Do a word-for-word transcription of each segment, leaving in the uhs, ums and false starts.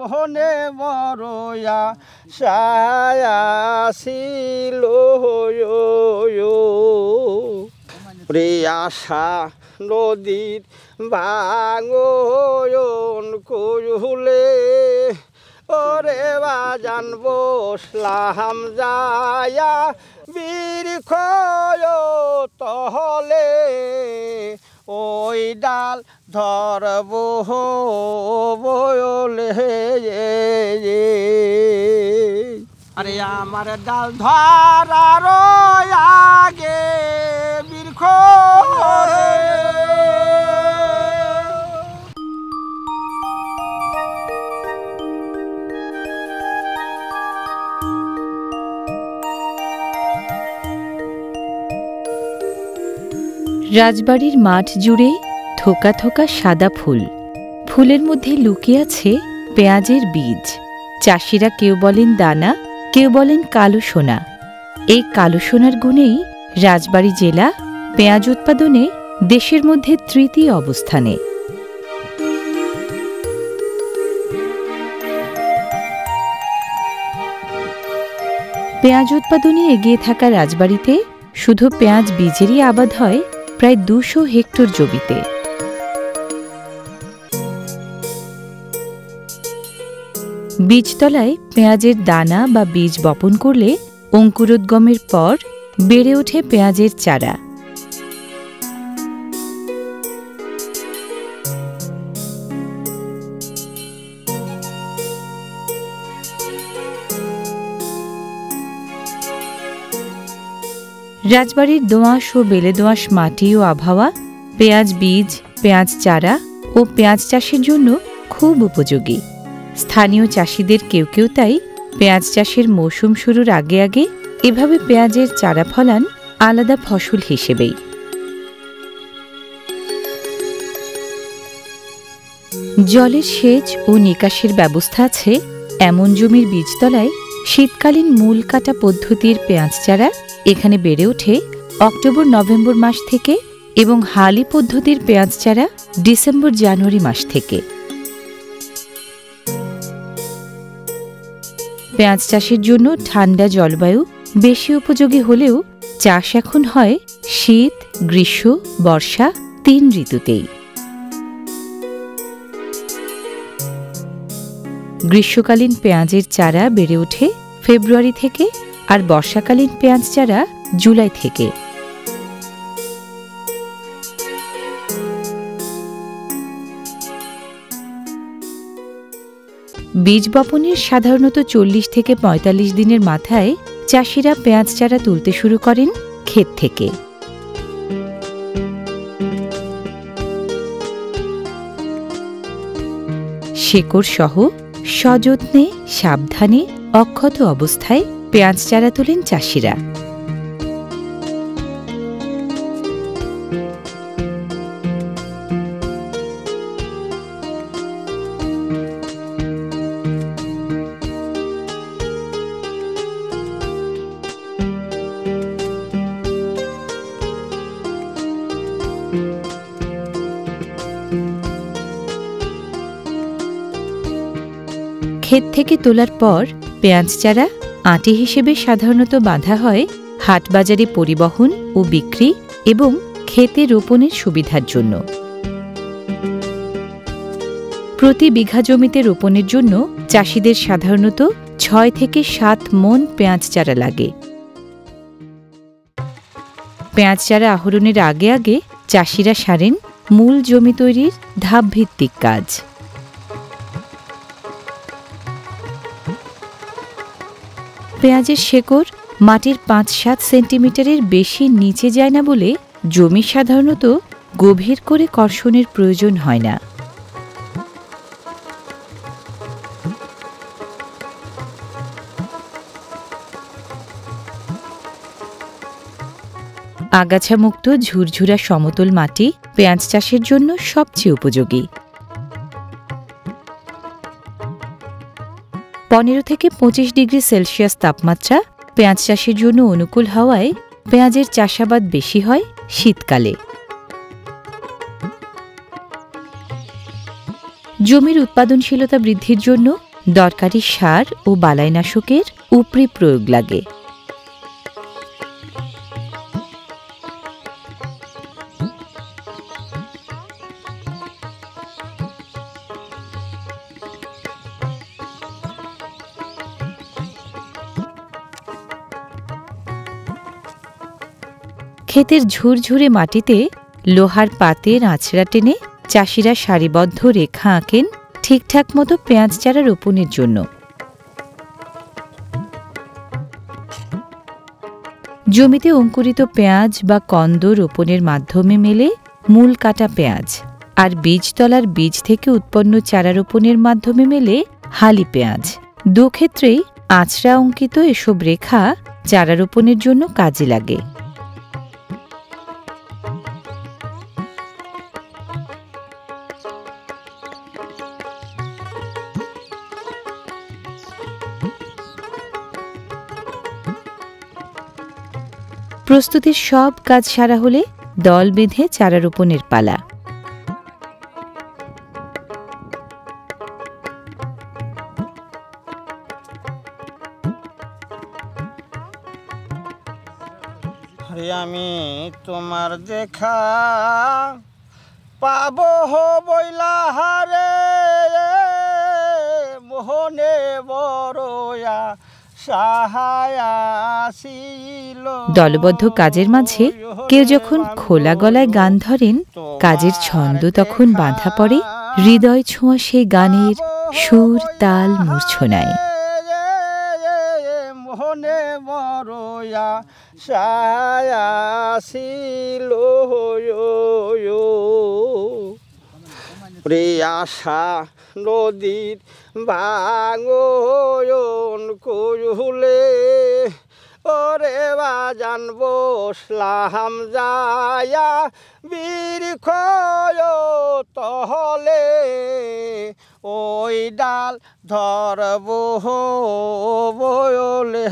মনে বড়য়া সায়াছিল রে আশা নদীর ভাঙন কইলে ওরে বাজান বসলাম যায়া বীর খয় তহলে ওই ডাল ধরব বলে আরে আমার ডাল ধরার আগে বীর খয় রাজবাড়ির মাঠ জুড়ে থোকা থোকা সাদা ফুল, ফুলের মধ্যে লুকিয়ে আছে পেঁয়াজের বীজ। চাষিরা কেউ বলেন দানা, কেউ বলেন কালো সোনা। এই কালো সোনার গুণেই রাজবাড়ি জেলা পেঁয়াজ উৎপাদনে দেশের মধ্যে তৃতীয় অবস্থানে। পেঁয়াজ উৎপাদনে এগিয়ে থাকা রাজবাড়িতে শুধু পেঁয়াজ বীজেরই আবাদ হয় প্রায় দুশো হেক্টর জমিতে। বীজতলায় পেঁয়াজের দানা বা বীজ বপন করলে অঙ্কুরোদ্গমের পর বেড়ে ওঠে পেঁয়াজের চারা। রাজবাড়ির দোআঁশ ও বেলে দোআঁশ মাটি ও আবহাওয়া পেঁয়াজ বীজ, পেঁয়াজ চারা ও পেঁয়াজ চাষের জন্য খুব উপযোগী। স্থানীয় চাষিদের কেউ কেউ তাই পেঁয়াজ চাষের মৌসুম শুরুর আগে আগে এভাবে পেঁয়াজের চারা ফলান আলাদা ফসল হিসেবেই। জলের সেচ ও নিকাশের ব্যবস্থা আছে এমন জমির বীজতলায় শীতকালীন মূল কাটা পদ্ধতির পেঁয়াজ চারা এখানে বেড়ে ওঠে অক্টোবর নভেম্বর মাস থেকে এবং হালি পদ্ধতির পেঁয়াজ চারা ডিসেম্বর জানুয়ারি মাস থেকে। পেঁয়াজ চাষের জন্য ঠান্ডা জলবায়ু বেশি উপযোগী হলেও চাষ এখন হয় শীত, গ্রীষ্ম, বর্ষা তিন ঋতুতেই। গ্রীষ্মকালীন পেঁয়াজের চারা বেড়ে ওঠে ফেব্রুয়ারি থেকে আর বর্ষাকালীন পেঁয়াজ চারা জুলাই থেকে। বীজ বপনের সাধারণত চল্লিশ থেকে পঁয়তাল্লিশ দিনের মাথায় চাষিরা পেঁয়াজ চারা তুলতে শুরু করেন ক্ষেত থেকে। শেকড় সহ সযত্নে সাবধানে অক্ষত অবস্থায় পেঁয়াজ চারা তোলেন চাষিরা। ক্ষেত থেকে তোলার পর পেঁয়াজ চারা আঁটি হিসেবে সাধারণত বাঁধা হয় হাটবাজারে পরিবহন ও বিক্রি এবং ক্ষেতে রোপণের সুবিধার জন্য। প্রতি বিঘা জমিতে রোপণের জন্য চাষিদের সাধারণত ছয় থেকে সাত মণ পেঁয়াজ চারা লাগে। পেঁয়াজ চারা আহরণের আগে আগে চাষিরা সারেন মূল জমি তৈরির ধাপভিত্তিক কাজ। পেঁয়াজের শেকড় মাটির পাঁচ সাত সেন্টিমিটারের বেশি নিচে যায় না বলে জমি সাধারণত গভীর করে কর্ষণের প্রয়োজন হয় না। আগাছামুক্ত ঝুরঝুরা সমতল মাটি পেঁয়াজ চাষের জন্য সবচেয়ে উপযোগী। পনেরো থেকে পঁচিশ ডিগ্রি সেলসিয়াস তাপমাত্রা পেঁয়াজ চাষের জন্য অনুকূল হওয়ায় পেঁয়াজের চাষাবাদ বেশি হয় শীতকালে। জমির উৎপাদনশীলতা বৃদ্ধির জন্য দরকারি সার ও বালাইনাশকের উপরি প্রয়োগ লাগে। ক্ষেতের ঝুরঝুরে মাটিতে লোহার পাতের আঁচড়া টেনে চাষিরা সারিবদ্ধ রেখা আঁকেন ঠিকঠাক মতো পেঁয়াজ চারা রোপণের জন্য। জমিতে অঙ্কুরিত পেঁয়াজ বা কন্দ রোপণের মাধ্যমে মেলে মূল কাটা পেঁয়াজ, আর বীজতলার বীজ থেকে উৎপন্ন চারা রোপণের মাধ্যমে মেলে হালি পেঁয়াজ। দুক্ষেত্রেই আঁচড়া অঙ্কিত এসব রেখা চারা রোপণের জন্য কাজে লাগে। প্রস্তুতির সব কাজ সারা হলে দল বেঁধে চারা রোপণের পালা। আরে আমি তোমার দেখা পাবো বইলা হারে মোহনে বড়য়া দলবদ্ধ কাজের মাঝে কেউ যখন খোলা গলায় গান ধরেন, কাজের ছন্দ তখন বাঁধা পড়ে হৃদয় ছোঁয়া সেই গানের সুর তাল মূর্ছনায়। মোহনে বড়য়া সায়াছিল আশা নদীর ভাঙন কুলে ওরে বাজান বসলাম যায়া বৃক্ষ তহলে ওই ডাল ধরব বলে।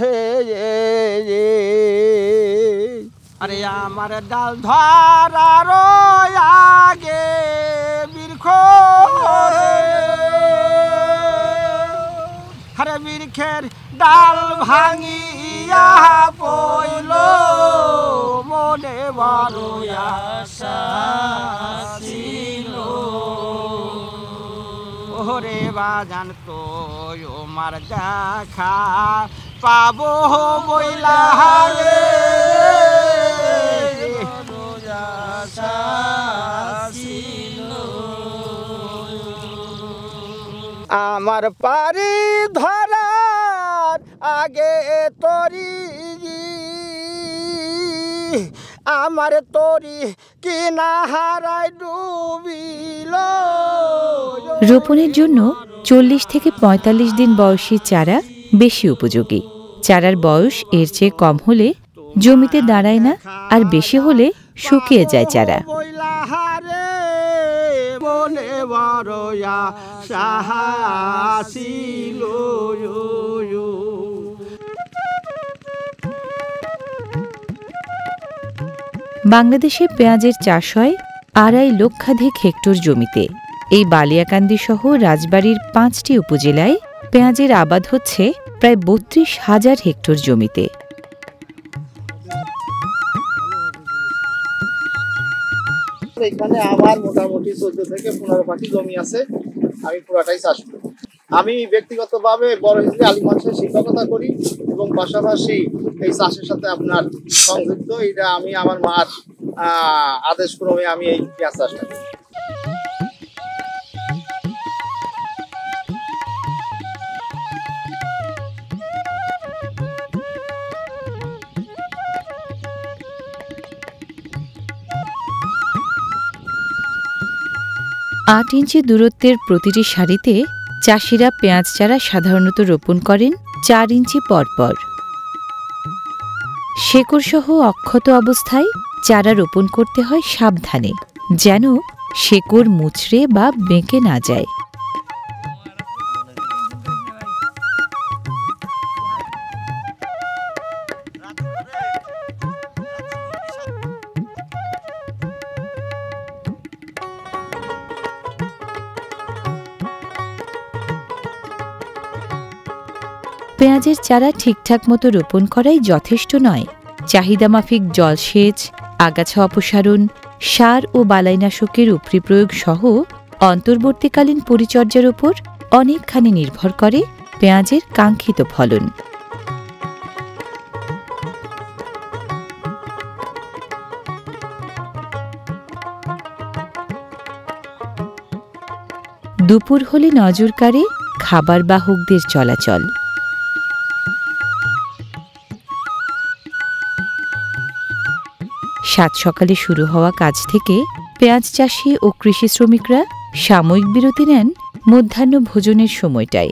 আরে আমার ডাল ধরার আগে বৃক্ষ আরে বৃক্ষের ডাল ভাঙিয়া পইল মনে বড় আশা ছিল ওরে বাজান তো আমার দেখা পাবো বইলা রে আশা ছিল। আমার পারি ধরার আগে তরি আমার তরি কিনা হারাই ডুবিল। রোপণের জন্য চল্লিশ থেকে পঁয়তাল্লিশ দিন বয়সী চারা বেশি উপযোগী। চারার বয়স এর চেয়ে কম হলে জমিতে দাঁড়ায় না, আর বেশি হলে শুকিয়ে যায় চারা। বলে বড়য়া সাহাসিল। বাংলাদেশে পেঁয়াজের চাষ হয় আড়াই লক্ষাধিক হেক্টর জমিতে। এই বালিয়াকান্দি সহ রাজবাড়ীর পাঁচটি উপজেলায় পেঁয়াজের আবাদ হচ্ছে প্রায় বত্রিশ হাজার হেক্টর জমিতে। এখানে আমার মোটামুটি চোদ্দ থেকে পনেরো পাখি জমি আছে, আমি পুরাটাই চাষ করি। আমি ব্যক্তিগতভাবে বড় হিসেবে আলিম মানুষের শিক্ষকতা করি এবং পাশাপাশি এই চাষের সাথে আপনার সংযুক্ত। এটা আমি আমার মার আদেশ ক্রমে আমি এই পেঁয়াজ চাষটা করি। আট ইঞ্চি দূরত্বের প্রতিটি সারিতে চাষিরা পেঁয়াজ চারা সাধারণত রোপণ করেন চার ইঞ্চি পরপর। শেকড়সহ অক্ষত অবস্থায় চারা রোপণ করতে হয় সাবধানে, যেন শেকড় মুচড়ে বা বেঁকে না যায়। পেঁয়াজের চারা ঠিকঠাক মতো রোপণ করাই যথেষ্ট নয়। চাহিদামাফিক জলসেচ, আগাছা অপসারণ, সার ও বালাইনাশকের উপরি প্রয়োগ সহ অন্তর্বর্তীকালীন পরিচর্যার ওপর অনেকখানি নির্ভর করে পেঁয়াজের কাঙ্ক্ষিত ফলন। দুপুর হলে নজর কাড়ে খাবার বাহকদের চলাচল। সাত সকালে শুরু হওয়া কাজ থেকে পেঁয়াজ চাষি ও কৃষি শ্রমিকরা সাময়িক বিরতি নেন মধ্যাহ্ন ভোজনের সময়টায়।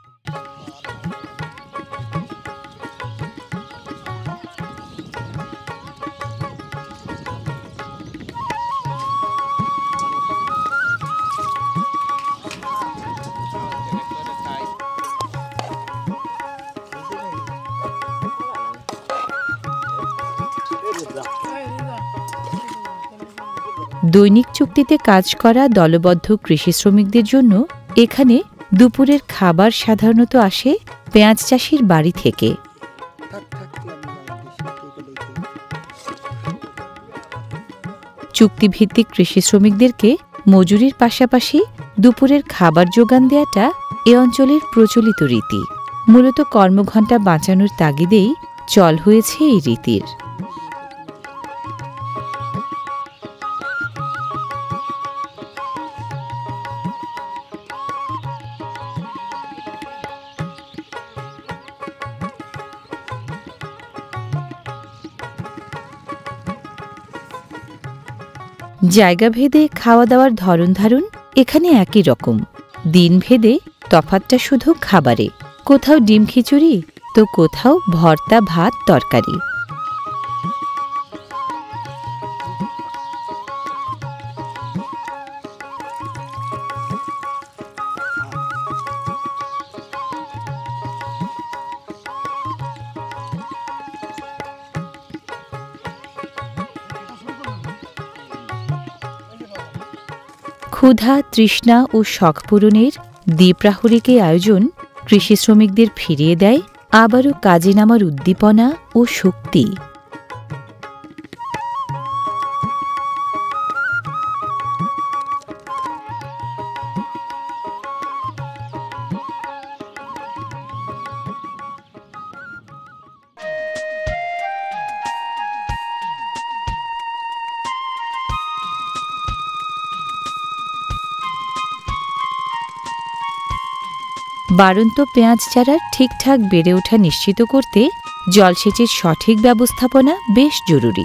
দৈনিক চুক্তিতে কাজ করা দলবদ্ধ কৃষি শ্রমিকদের জন্য এখানে দুপুরের খাবার সাধারণত আসে পেঁয়াজ চাষির বাড়ি থেকে। চুক্তিভিত্তিক কৃষি শ্রমিকদেরকে মজুরির পাশাপাশি দুপুরের খাবার যোগান দেয়াটা এ অঞ্চলের প্রচলিত রীতি। মূলত কর্মঘণ্টা বাঁচানোর তাগিদেই চল হয়েছে এই রীতির। জায়গা ভেদে খাওয়া দাওয়ার ধরন ধারণ এখানে একই রকম। দিন ভেদে তফাৎটা শুধু খাবারে, কোথাও ডিম খিচুড়ি তো কোথাও ভর্তা ভাত তরকারি। ক্ষুধা, তৃষ্ণা ও শখ পূরণের দ্বিপ্রাহরিক আয়োজন কৃষি শ্রমিকদের ফিরিয়ে দেয় আবারও কাজে নামার উদ্দীপনা ও শক্তি। বাড়ন্ত পেঁয়াজ চারার ঠিকঠাক বেড়ে ওঠা নিশ্চিত করতে জলসেচের সঠিক ব্যবস্থাপনা বেশ জরুরি।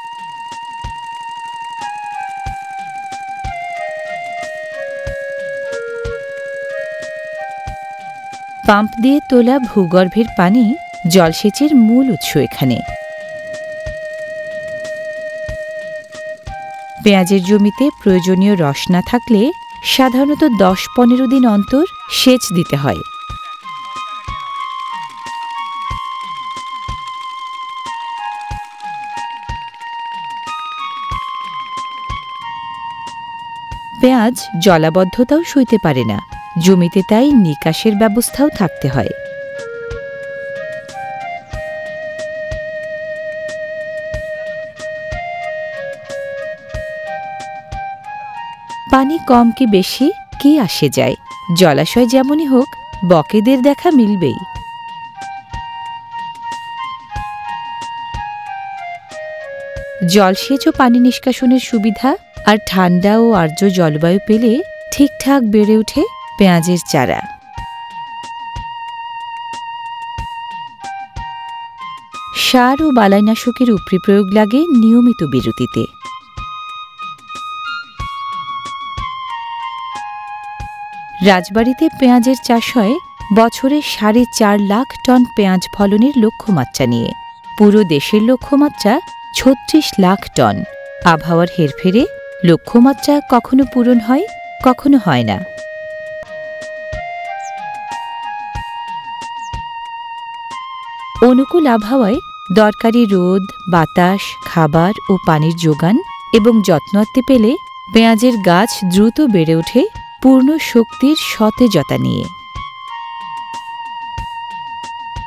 পাম্প দিয়ে তোলা ভূগর্ভের পানি জলসেচের মূল উৎস এখানে। পেঁয়াজের জমিতে প্রয়োজনীয় রস না থাকলে সাধারণত দশ পনেরো দিন অন্তর সেচ দিতে হয়। পেঁয়াজ জলাবদ্ধতাও সইতে পারে না, জমিতে তাই নিকাশের ব্যবস্থাও থাকতে হয়। পানি কম কি বেশি কি আসে যায়, জলাশয় যেমনই হোক বকেদের দেখা মিলবেই। জলসেচ ও পানি নিষ্কাশনের সুবিধা আর ঠান্ডা ও আর্দ্র জলবায়ু পেলে ঠিকঠাক বেড়ে ওঠে পেঁয়াজের চারা। সার ও বালাইনাশকের উপরি প্রয়োগ লাগে নিয়মিত বিরতিতে। রাজবাড়িতে পেঁয়াজের চাষ হয় বছরে সাড়ে চার লাখ টন পেঁয়াজ ফলনের লক্ষ্যমাত্রা নিয়ে। পুরো দেশের লক্ষ্যমাত্রা ছত্রিশ লাখ টন। আবহাওয়ার হেরফেরে লক্ষ্যমাত্রা কখনো পূরণ হয়, কখনো হয় না। অনুকূল আবহাওয়ায় দরকারি রোদ, বাতাস, খাবার ও পানির যোগান এবং যত্নআত্তি পেলে পেঁয়াজের গাছ দ্রুত বেড়ে ওঠে পূর্ণ শক্তির সতেজতা নিয়ে।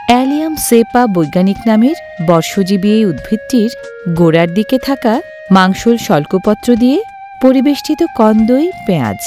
অ্যালিয়াম সেপা বৈজ্ঞানিক নামের বর্ষজীবী এই উদ্ভিদটির গোড়ার দিকে থাকা মাংসল শল্কপত্র দিয়ে পরিবেষ্টিত কন্দই পেঁয়াজ।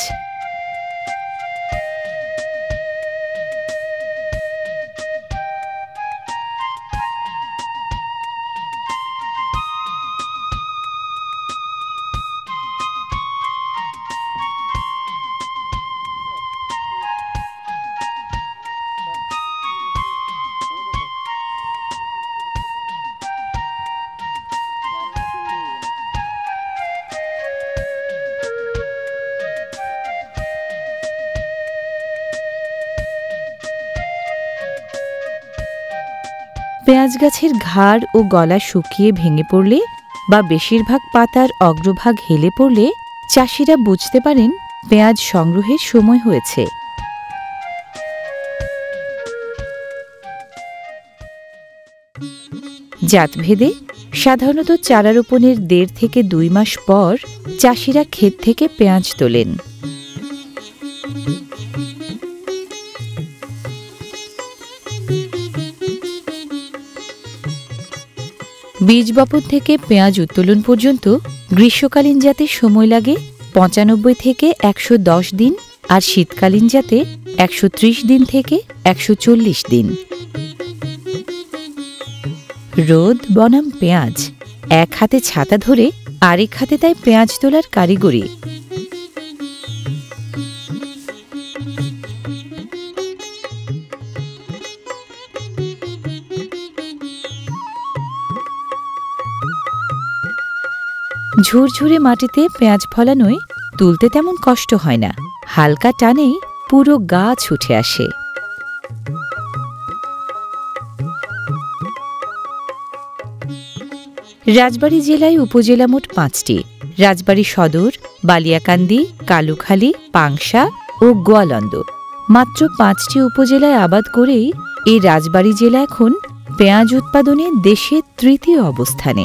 পেঁয়াজ গাছের ঘাড় ও গলা শুকিয়ে ভেঙে পড়লে বা বেশিরভাগ পাতার অগ্রভাগ হেলে পড়লে চাষিরা বুঝতে পারেন পেঁয়াজ সংগ্রহের সময় হয়েছে। জাতভেদে সাধারণত চারা রোপণের দেড় থেকে দুই মাস পর চাষিরা ক্ষেত থেকে পেঁয়াজ তোলেন। বীজ বপন থেকে পেঁয়াজ উত্তোলন পর্যন্ত গ্রীষ্মকালীন জাতে সময় লাগে পঁচানব্বই থেকে একশো দশ দিন, আর শীতকালীন জাতে একশো ত্রিশ দিন থেকে একশো চল্লিশ দিন। রোদ বনাম পেঁয়াজ, এক হাতে ছাতা ধরে আরেক হাতে তাই পেঁয়াজ তোলার কারিগরি। ঝুরঝুরে মাটিতে পেঁয়াজ ফলানোয় তুলতে তেমন কষ্ট হয় না, হালকা টানেই পুরো গাছ উঠে আসে। রাজবাড়ী জেলায় উপজেলা মোট পাঁচটি: রাজবাড়ী সদর, বালিয়াকান্দি, কালুখালী, পাংশা ও গোয়ালন্দ। মাত্র পাঁচটি উপজেলায় আবাদ করেই এই রাজবাড়ী জেলা এখন পেঁয়াজ উৎপাদনে দেশের তৃতীয় অবস্থানে।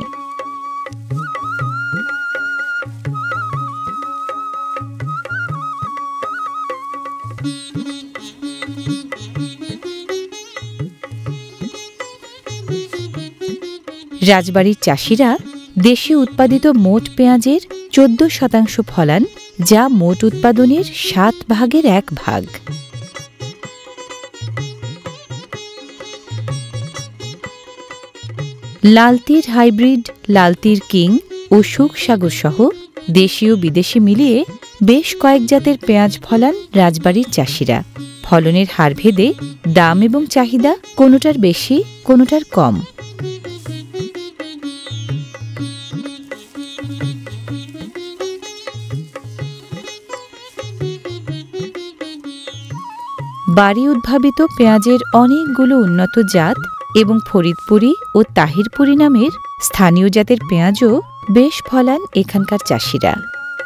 রাজবাড়ীর চাষিরা দেশে উৎপাদিত মোট পেঁয়াজের চোদ্দ শতাংশ ফলান, যা মোট উৎপাদনের সাত ভাগের এক ভাগ। লালতির হাইব্রিড, লালতির কিং ও সুখসাগর সহ দেশীয় বিদেশি মিলিয়ে বেশ কয়েক জাতের পেঁয়াজ ফলান রাজবাড়ীর চাষিরা। ফলনের হার ভেদে দাম এবং চাহিদা কোনোটার বেশি, কোনোটার কম। বাড়ি উদ্ভাবিত পেঁয়াজের অনেকগুলো উন্নত জাত এবং ফরিদপুরি ও তাহিরপুরি নামের স্থানীয় জাতের পেঁয়াজও বেশ ফলান এখানকার চাষিরা।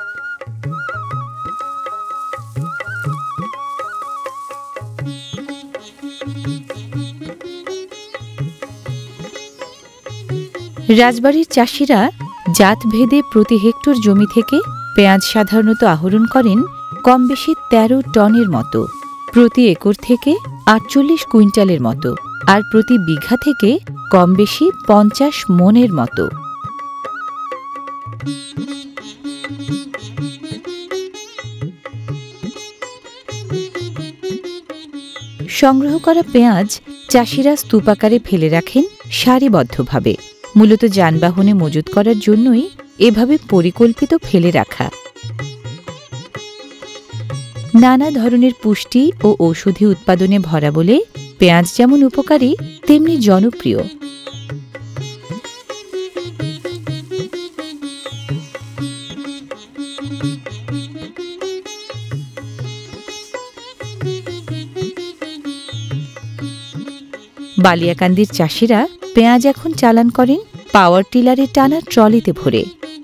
রাজবাড়ীর চাষিরা জাতভেদে প্রতি হেক্টর জমি থেকে পেঁয়াজ সাধারণত আহরণ করেন কম বেশি তেরো টনের মতো, প্রতি একর থেকে আটচল্লিশ কুইন্টালের মতো, আর প্রতি বিঘা থেকে কম বেশি পঞ্চাশ মনের মতো। সংগ্রহ করা পেঁয়াজ চাষিরা স্তূপাকারে ফেলে রাখেন সারিবদ্ধভাবে, মূলত যানবাহনে মজুত করার জন্যই এভাবে পরিকল্পিত ফেলে রাখা। নানা ধরনের পুষ্টি ও ঔষধি উৎপাদনে ভরা বলে পেঁয়াজ যেমন উপকারী তেমনি জনপ্রিয়। বালিয়াকান্দির চাষিরা পেঁয়াজ এখন চালান করেন পাওয়ার টিলারে টানা ট্রলিতে ভরে।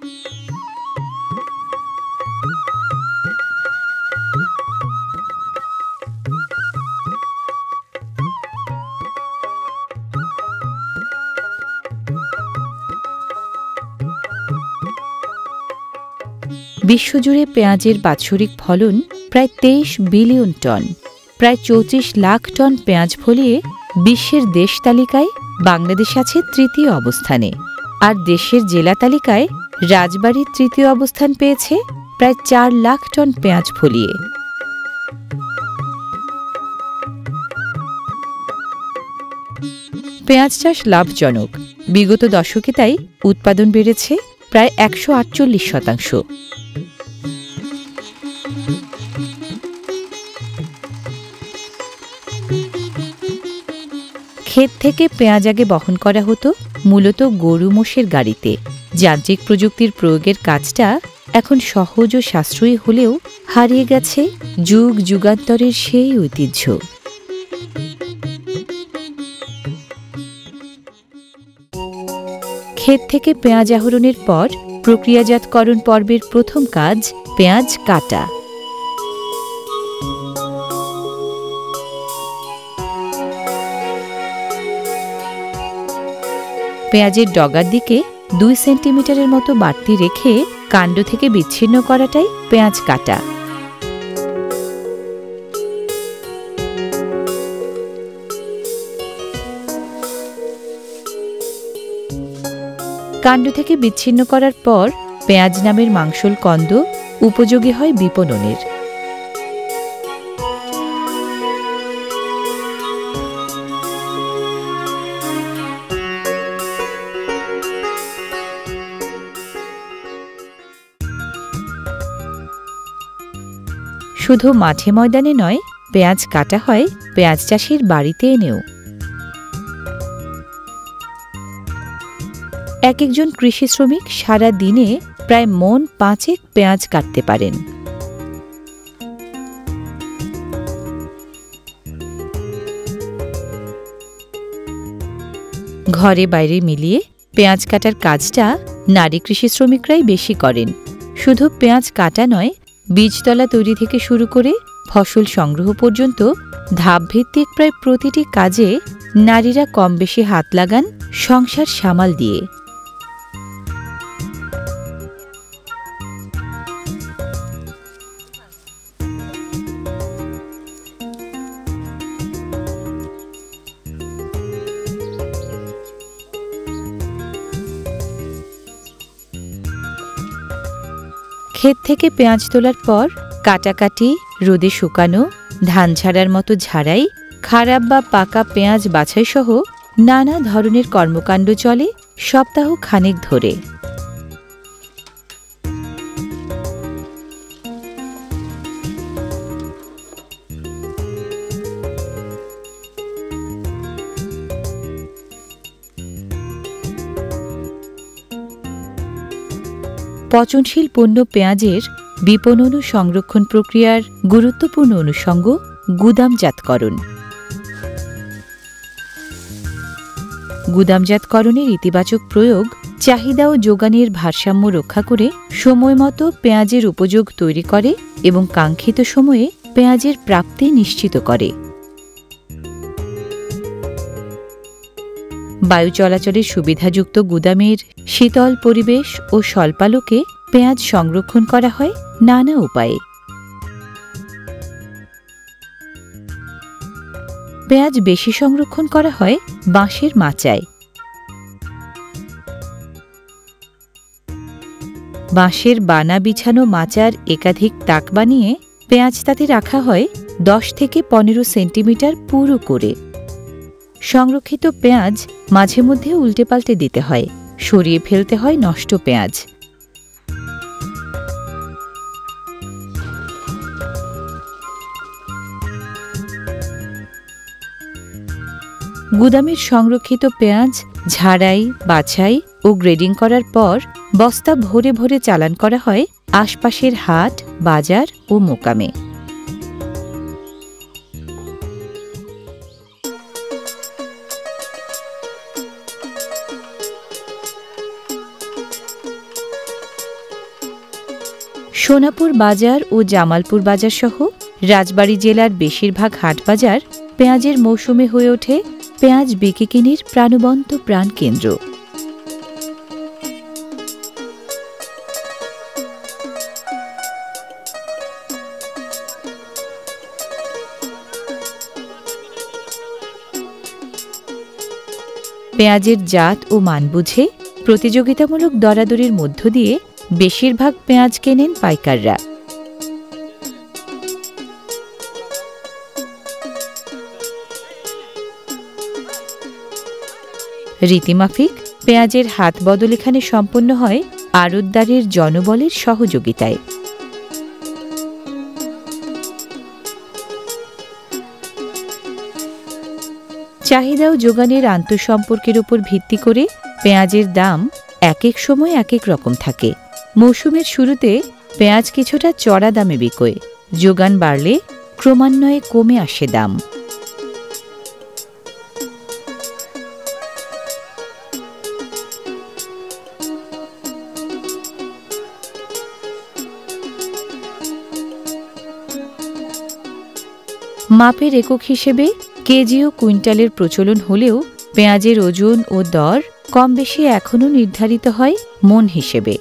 বিশ্বজুড়ে পেঁয়াজের বাৎসরিক ফলন প্রায় তেইশ বিলিয়ন টন। প্রায় চৌত্রিশ লাখ টন পেঁয়াজ ফলিয়ে বিশ্বের দেশ তালিকায় বাংলাদেশ আছে তৃতীয় অবস্থানে, আর দেশের জেলা তালিকায় রাজবাড়ী তৃতীয় অবস্থান পেয়েছে প্রায় চার লাখ টন পেঁয়াজ ফলিয়ে। পেঁয়াজ চাষ লাভজনক, বিগত দশকে তাই উৎপাদন বেড়েছে প্রায় একশো আটচল্লিশ শতাংশ। ক্ষেত থেকে পেঁয়াজ আগে বহন করা হতো মূলত গরু মোষের গাড়িতে। যান্ত্রিক প্রযুক্তির প্রয়োগের কাজটা এখন সহজ ও সাশ্রয়ী হলেও হারিয়ে গেছে যুগ যুগান্তরের সেই ঐতিহ্য। ক্ষেত থেকে পেঁয়াজ আহরণের পর প্রক্রিয়াজাতকরণ পর্বের প্রথম কাজ পেঁয়াজ কাটা। পেঁয়াজের ডগার দিকে দুই সেন্টিমিটারের মতো বাড়তি রেখে কাণ্ড থেকে বিচ্ছিন্ন করাটাই পেঁয়াজ কাটা। কাণ্ড থেকে বিচ্ছিন্ন করার পর পেঁয়াজ নামের মাংসল কন্দ উপযোগী হয় বিপণনের। শুধু মাঠে ময়দানে নয়, পেঁয়াজ কাটা হয় পেঁয়াজ চাষির বাড়িতে এনেও। এক একজন কৃষি শ্রমিক সারা দিনে প্রায় মন পাঁচেক পেঁয়াজ কাটতে পারেন। ঘরে বাইরে মিলিয়ে পেঁয়াজ কাটার কাজটা নারী কৃষি শ্রমিকরাই বেশি করেন। শুধু পেঁয়াজ কাটা নয়, বীজতলা তৈরি থেকে শুরু করে ফসল সংগ্রহ পর্যন্ত ধাপভিত্তিক প্রায় প্রতিটি কাজে নারীরা কম বেশি হাত লাগান সংসার সামাল দিয়ে। ক্ষেত থেকে পেঁয়াজ তোলার পর কাটাকাটি, রোদে শুকানো, ধান ঝাড়ার মতো ঝাড়াই, খারাপ বা পাকা পেঁয়াজ বাছাই সহ নানা ধরনের কর্মকাণ্ড চলে সপ্তাহ খানেক ধরে। পচনশীল পণ্য পেঁয়াজের বিপণন ও সংরক্ষণ প্রক্রিয়ার গুরুত্বপূর্ণ অনুষঙ্গ গুদামজাতকরণ। গুদামজাতকরণের ইতিবাচক প্রয়োগ চাহিদা ও যোগানের ভারসাম্য রক্ষা করে সময়মতো পেঁয়াজের উপযোগ তৈরি করে এবং কাঙ্ক্ষিত সময়ে পেঁয়াজের প্রাপ্তি নিশ্চিত করে। বায়ু চলাচলের সুবিধাযুক্ত গুদামের শীতল পরিবেশ ও স্বল্পালোকে পেঁয়াজ সংরক্ষণ করা হয় নানা উপায়ে। পেঁয়াজ বেশি সংরক্ষণ করা হয় বাঁশের মাচায়। বাঁশের বানা বিছানো মাচার একাধিক তাক বানিয়ে পেঁয়াজ তাতে রাখা হয় দশ থেকে পনেরো সেন্টিমিটার পুরো করে। সংরক্ষিত পেঁয়াজ মাঝে মধ্যে উল্টে পাল্টে দিতে হয়, সরিয়ে ফেলতে হয় নষ্ট পেঁয়াজ। গুদামের সংরক্ষিত পেঁয়াজ ঝাড়াই, বাছাই ও গ্রেডিং করার পর বস্তা ভরে ভরে চালান করা হয় আশপাশের হাট, বাজার ও মোকামে। সোনাপুর বাজার ও জামালপুর বাজার সহ রাজবাড়ী জেলার বেশিরভাগ হাটবাজার পেঁয়াজের মৌসুমে হয়ে ওঠে পেঁয়াজ বিক্রিকিনির প্রাণবন্ত প্রাণকেন্দ্র। পেঁয়াজের জাত ও মান বুঝে প্রতিযোগিতামূলক দরাদরির মধ্য দিয়ে বেশিরভাগ পেঁয়াজ কেনেন পাইকাররা। রীতিমাফিক পেঁয়াজের হাত বদল এখানে সম্পন্ন হয় আড়তদারের জনবলের সহযোগিতায়। চাহিদা ও যোগানের আন্তঃসম্পর্কের উপর ভিত্তি করে পেঁয়াজের দাম এক এক সময় এক এক রকম থাকে। মৌসুমের শুরুতে পেঁয়াজ কিছুটা চড়া দামে বিকোয়, যোগান বাড়লে ক্রমান্বয়ে কমে আসে দাম। মাপের একক হিসেবে কেজি ও কুইন্টালের প্রচলন হলেও পেঁয়াজের ওজন ও দর কম বেশি এখনও নির্ধারিত হয় মন হিসেবে।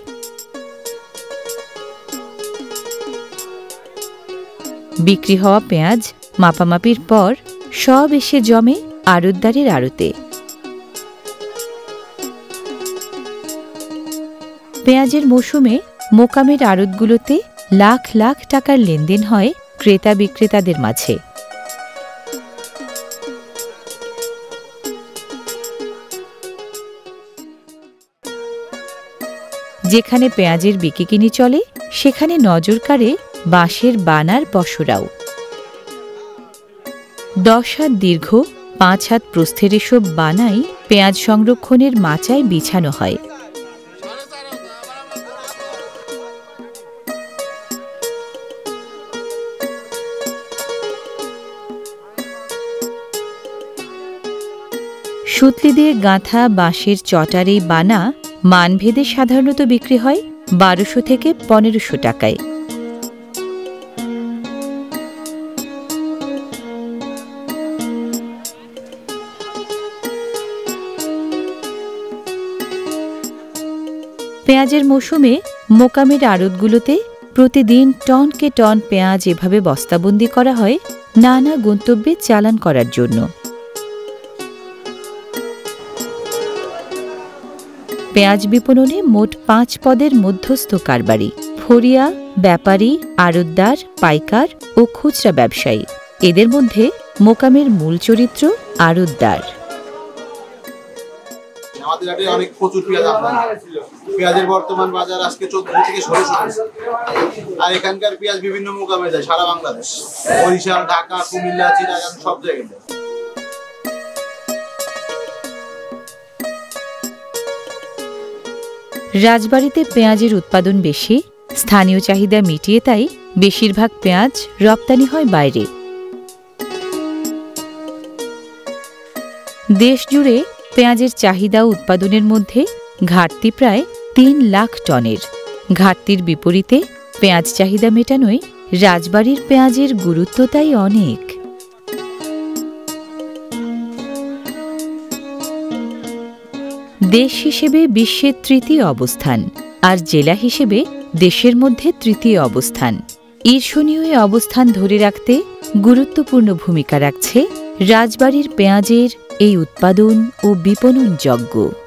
বিক্রি হওয়া পেঁয়াজ মাপামাপির পর সব এসে জমে আড়তদারের আড়তে। পেঁয়াজের মৌসুমে মোকামের আড়তগুলোতে লাখ লাখ টাকার লেনদেন হয় ক্রেতা বিক্রেতাদের মাঝে। যেখানে পেঁয়াজের বিকিকিনি চলে সেখানে নজর কাড়ে বাঁশের বানার পসরাও। দশ হাত দীর্ঘ পাঁচ হাত প্রস্থের এসব বানাই পেঁয়াজ সংরক্ষণের মাচায় বিছানো হয়। সুতলি দিয়ে গাঁথা বাঁশের চটার এই বানা মানভেদে সাধারণত বিক্রি হয় বারোশো থেকে পনেরোশো টাকায়। পেঁয়াজের মৌসুমে মোকামের আড়তগুলোতে প্রতিদিন টনকে টন পেঁয়াজ এভাবে বস্তাবন্দি করা হয় নানা গন্তব্যে চালান করার জন্য। পেঁয়াজ বিপণনে মোট পাঁচ পদের মধ্যস্থ কারবারি, ফরিয়া, ব্যাপারী, আড়তদার, পাইকার ও খুচরা ব্যবসায়ী। এদের মধ্যে মোকামের মূল চরিত্র আড়তদার। আমাদের হাটে অনেক প্রচুর পেঁয়াজ আমদানি। পেঁয়াজের বর্তমান বাজার আজকে চোদ্দ থেকে ষোলোশো, আর এখানকার পেঁয়াজ বিভিন্ন মোকামে যায় সারা বাংলাদেশ, বরিশাল, ঢাকা, কুমিল্লা, চিটাগাং সব জায়গায়। রাজবাড়ীতে পেঁয়াজের উৎপাদন বেশি, স্থানীয় চাহিদা মিটিয়ে তাই বেশিরভাগ পেঁয়াজ রপ্তানি হয় বাইরে। দেশ জুড়ে পেঁয়াজের চাহিদা উৎপাদনের মধ্যে ঘাটতি প্রায় তিন লাখ টনের। ঘাটতির বিপরীতে পেঁয়াজ চাহিদা মেটানোয় রাজবাড়ীর পেঁয়াজের গুরুত্ব তাই অনেক। দেশ হিসেবে বিশ্বের তৃতীয় অবস্থান, আর জেলা হিসেবে দেশের মধ্যে তৃতীয় অবস্থান। ঈর্ষণীয় এ অবস্থান ধরে রাখতে গুরুত্বপূর্ণ ভূমিকা রাখছে রাজবাড়ীর পেঁয়াজের এই উৎপাদন ও বিপণন যজ্ঞ।